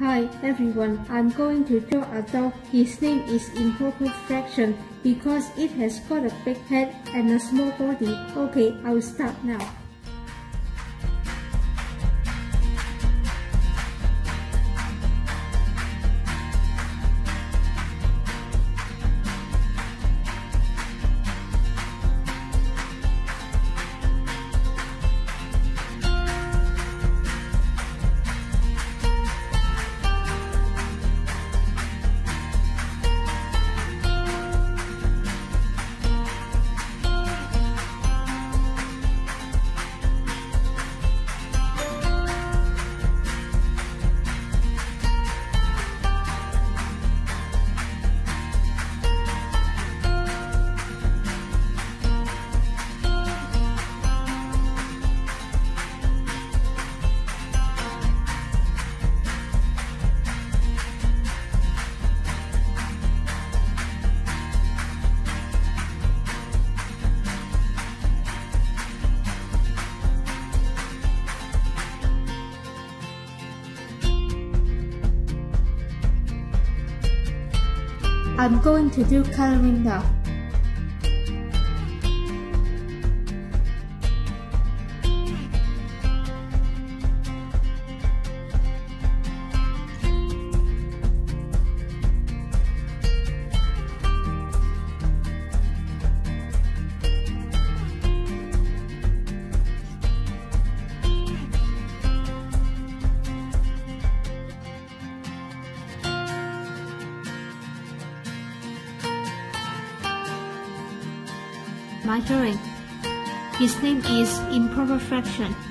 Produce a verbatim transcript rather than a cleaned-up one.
Hi everyone, I'm going to draw a dog. His name is improper fraction because it has got a big head and a small body. Okay, I'll start now. I'm going to do coloring now. My drawing. His name is improper fraction.